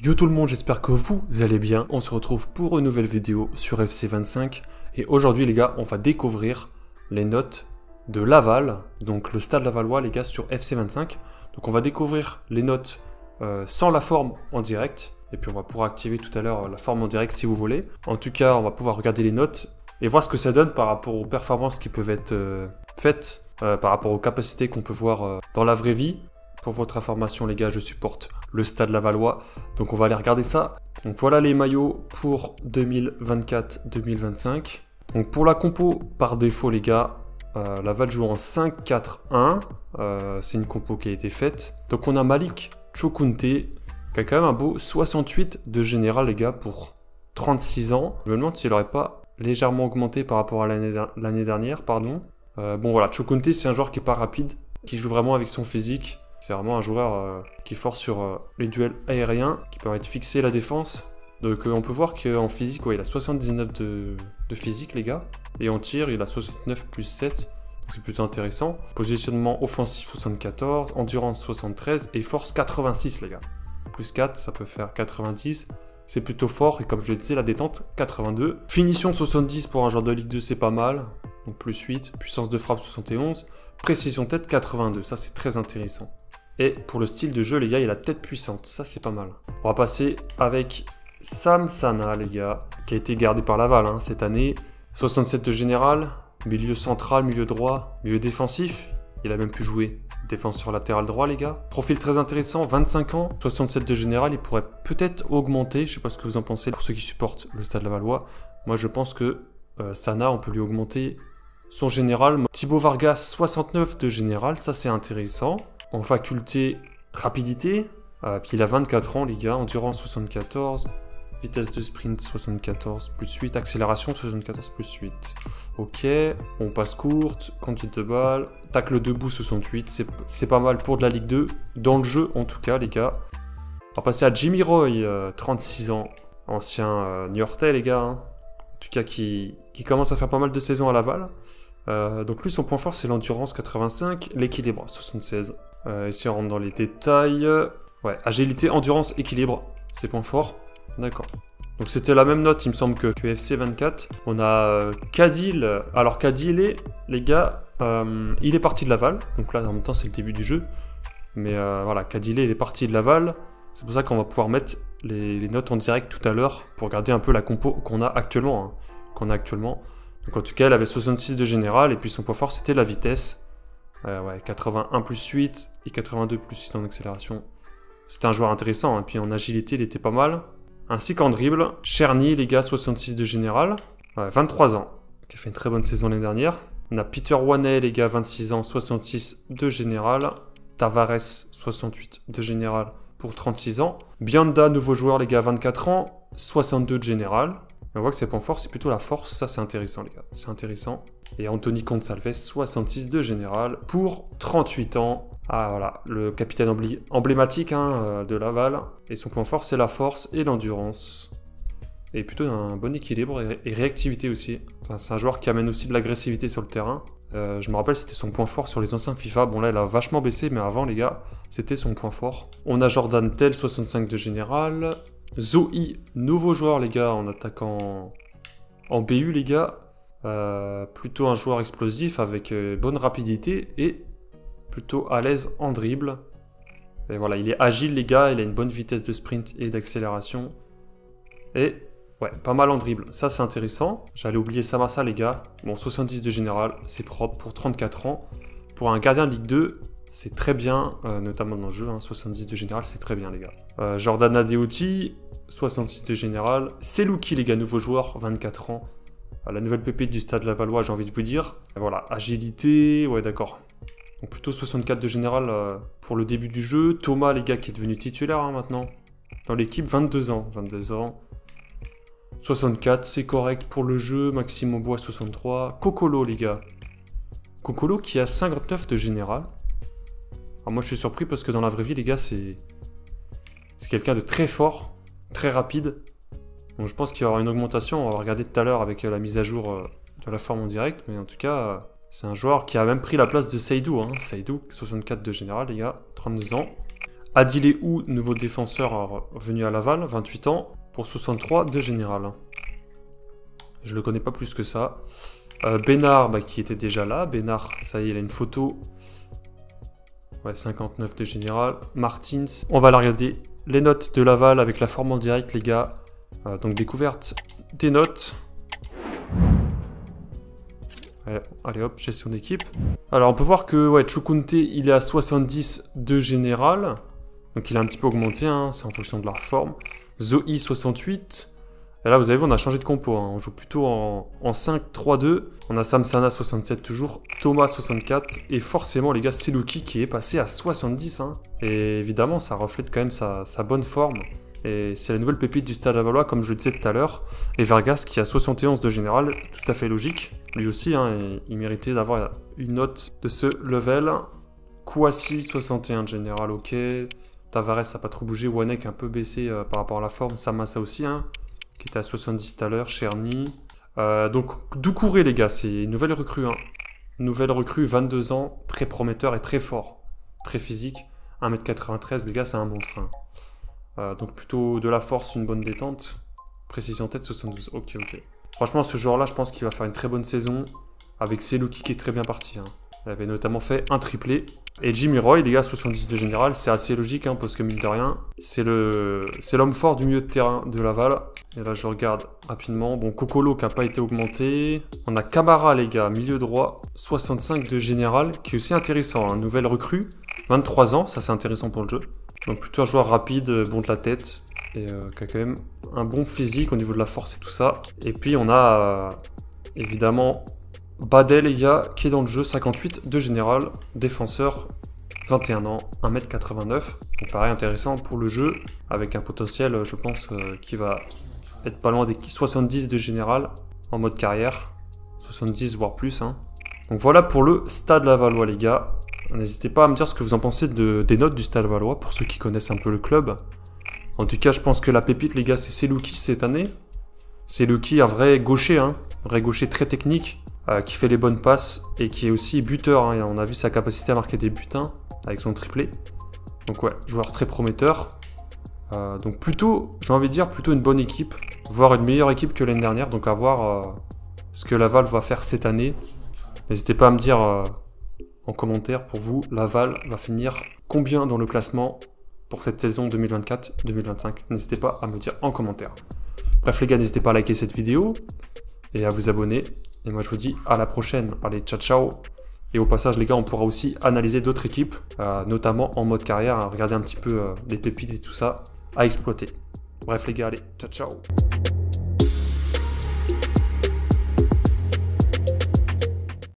Yo tout le monde, j'espère que vous allez bien. On se retrouve pour une nouvelle vidéo sur FC25. Et aujourd'hui les gars, on va découvrir les notes de Laval. Donc le Stade Lavallois les gars sur FC25. Donc on va découvrir les notes sans la forme en direct. Et puis on va pouvoir activer tout à l'heure la forme en direct si vous voulez. En tout cas, on va pouvoir regarder les notes et voir ce que ça donne par rapport aux performances qui peuvent être faites. Par rapport aux capacités qu'on peut voir dans la vraie vie. Pour votre information les gars, je supporte le Stade Lavallois, donc on va aller regarder ça. Donc voilà les maillots pour 2024-2025. Donc pour la compo par défaut les gars, Laval joue en 5-4-1, c'est une compo qui a été faite. Donc on a Malik Chokunte, qui a quand même un beau 68 de général les gars pour 36 ans. Je me demande s'il n'aurait pas légèrement augmenté par rapport à l'année dernière, pardon. Bon voilà, Chokunte c'est un joueur qui est pas rapide, qui joue vraiment avec son physique. C'est vraiment un joueur qui est fort sur les duels aériens, qui permet de fixer la défense. Donc on peut voir qu'en physique, ouais, il a 79 de physique les gars. Et en tir, il a 69 plus 7. Donc c'est plutôt intéressant. Positionnement offensif 74, endurance 73 et force 86 les gars. Plus 4, ça peut faire 90. C'est plutôt fort et comme je le disais, la détente 82. Finition 70 pour un joueur de Ligue 2, c'est pas mal. Donc plus 8, puissance de frappe 71, précision tête 82, ça c'est très intéressant. Et pour le style de jeu, les gars, il a tête puissante. Ça, c'est pas mal. On va passer avec Sam Sana, les gars, qui a été gardé par Laval cette année. 67 de général, milieu central, milieu droit, milieu défensif. Il a même pu jouer défenseur latéral droit, les gars. Profil très intéressant, 25 ans, 67 de général. Il pourrait peut-être augmenter. Je sais pas ce que vous en pensez pour ceux qui supportent le Stade Lavallois. Moi, je pense que Sana, on peut lui augmenter son général. Thibaut Vargas, 69 de général. Ça, c'est intéressant. En faculté rapidité, puis il a 24 ans les gars, endurance 74, vitesse de sprint 74 plus 8, accélération 74 plus 8. Ok, on passe courte, conduite de balle, tacle debout 68, c'est pas mal pour de la Ligue 2, dans le jeu en tout cas les gars. On va passer à Jimmy Roy, 36 ans, ancien Niortais les gars, en tout cas qui commence à faire pas mal de saisons à Laval. Donc lui son point fort c'est l'endurance 85, l'équilibre 76. Ici on rentre dans les détails. Ouais, agilité, endurance, équilibre, c'est point fort. D'accord. Donc c'était la même note il me semble que FC24. On a Cadil. Alors Cadil les gars, il est parti de Laval. Donc là en même temps c'est le début du jeu. Mais voilà, Cadil il est parti de Laval. C'est pour ça qu'on va pouvoir mettre les notes en direct tout à l'heure pour regarder un peu la compo qu'on a actuellement. Donc en tout cas, elle avait 66 de général et puis son point fort c'était la vitesse. Ouais, 81 plus 8 et 82 plus 6 en accélération. C'était un joueur intéressant, et puis en agilité il était pas mal. Ainsi qu'en dribble, Cherny les gars, 66 de général, 23 ans, qui a fait une très bonne saison l'année dernière. On a Peter Wanet les gars, 26 ans, 66 de général. Tavares, 68 de général pour 36 ans. Bianda, nouveau joueur les gars, 24 ans, 62 de général. On voit que ses points forts, c'est plutôt la force. Ça, c'est intéressant, les gars. C'est intéressant. Et Anthony Gonçalves, 66 de général pour 38 ans. Ah, voilà. Le capitaine emblématique de Laval. Et son point fort, c'est la force et l'endurance. Et plutôt un bon équilibre et réactivité aussi. Enfin, c'est un joueur qui amène aussi de l'agressivité sur le terrain. Je me rappelle, c'était son point fort sur les anciens FIFA. Bon, là, il a vachement baissé, mais avant, les gars, c'était son point fort. On a Jordan Tell, 65 de général. Zoe, nouveau joueur les gars, en attaquant en BU les gars, plutôt un joueur explosif avec bonne rapidité et plutôt à l'aise en dribble. Et voilà, il est agile les gars, il a une bonne vitesse de sprint et d'accélération. Et ouais, pas mal en dribble, ça c'est intéressant. J'allais oublier Samassa les gars, bon 70 de général, c'est propre pour 34 ans. Pour un gardien de Ligue 2, c'est très bien, notamment dans le jeu, 70 de général, c'est très bien les gars. Jordan Adeoti, 66 de général. Selouki les gars, nouveau joueur, 24 ans. La nouvelle pépite du Stade Lavallois, j'ai envie de vous dire. Et voilà, agilité, ouais d'accord. Donc plutôt 64 de général pour le début du jeu. Thomas les gars, qui est devenu titulaire maintenant. Dans l'équipe, 22 ans. 64, c'est correct pour le jeu. Maxime Aubois, 63. Kokolo les gars. Kokolo qui a 59 de général. Alors moi je suis surpris parce que dans la vraie vie les gars c'est quelqu'un de très fort, très rapide. Donc je pense qu'il y aura une augmentation, on va regarder tout à l'heure avec la mise à jour de la forme en direct. Mais en tout cas c'est un joueur qui a même pris la place de Seydou. Seydou, 64 de général les gars, 32 ans. Adilé-Ou, nouveau défenseur revenu à Laval, 28 ans, pour 63 de général. Je le connais pas plus que ça. Bénard, bah, qui était déjà là. Bénard, ça y est, il a une photo. Ouais, 59 de général. Martins, on va la regarder. Les notes de Laval avec la forme en direct, les gars. Donc découverte des notes. Allez hop, gestion d'équipe. Alors on peut voir que ouais, Chukwunte, il est à 70 de général. Donc il a un petit peu augmenté, hein, c'est en fonction de la forme. Zoe 68. Et là vous avez vu, on a changé de compo, hein. On joue plutôt en 5-3-2. On a Samsana 67 toujours, Thomas 64. Et forcément les gars, Selouki qui est passé à 70. Hein. Et évidemment ça reflète quand même sa bonne forme. Et c'est la nouvelle pépite du Stade Lavallois, comme je le disais tout à l'heure. Et Vargas qui a 71 de général, tout à fait logique. Lui aussi, hein, il méritait d'avoir une note de ce level. Kouassi 61 de général, ok. Tavares ça n'a pas trop bougé. Wanek un peu baissé par rapport à la forme. Samassa aussi, hein, qui était à 70 tout à l'heure. Cherny. Donc Doucouré les gars, c'est une nouvelle recrue. Hein. Nouvelle recrue, 22 ans, très prometteur et très fort. Très physique. 1m93, les gars, c'est un monstre. Hein. Donc plutôt de la force, une bonne détente. Précision tête 72, ok. Franchement ce joueur là je pense qu'il va faire une très bonne saison. Avec Selouki qui est très bien parti. Hein. Il avait notamment fait un triplé. Et Jimmy Roy les gars 70 de général, c'est assez logique hein, parce que mine de rien, c'est l'homme fort du milieu de terrain de Laval. Et là je regarde rapidement. Bon Kokolo qui n'a pas été augmenté. On a Camara les gars, milieu droit, 65 de général, qui est aussi intéressant. Hein. Nouvelle recrue, 23 ans, ça c'est intéressant pour le jeu. Donc plutôt un joueur rapide, bon de la tête, et qui a quand même un bon physique au niveau de la force et tout ça. Et puis on a évidemment Badel les gars, qui est dans le jeu, 58 de général, défenseur, 21 ans, 1m89. Donc pareil intéressant pour le jeu, avec un potentiel je pense qui va être pas loin des 70 de général en mode carrière, 70 voire plus. Hein. Donc voilà pour le Stade Lavallois les gars. N'hésitez pas à me dire ce que vous en pensez des notes du Stade Lavallois, pour ceux qui connaissent un peu le club. En tout cas, je pense que la pépite, les gars, c'est Selouki cette année. Selouki, un vrai gaucher, hein, un vrai gaucher très technique, qui fait les bonnes passes et qui est aussi buteur. Hein, on a vu sa capacité à marquer des buts avec son triplé. Donc ouais, joueur très prometteur. Donc plutôt, j'ai envie de dire, plutôt une bonne équipe, voire une meilleure équipe que l'année dernière. Donc à voir ce que Laval va faire cette année. N'hésitez pas à me dire... en commentaire, pour vous, Laval va finir combien dans le classement pour cette saison 2024-2025? N'hésitez pas à me dire en commentaire. Bref les gars, n'hésitez pas à liker cette vidéo et à vous abonner. Et moi je vous dis à la prochaine. Allez, ciao ciao. Et au passage les gars, on pourra aussi analyser d'autres équipes, notamment en mode carrière, hein, regarder un petit peu les pépites et tout ça à exploiter. Bref les gars, allez, ciao ciao.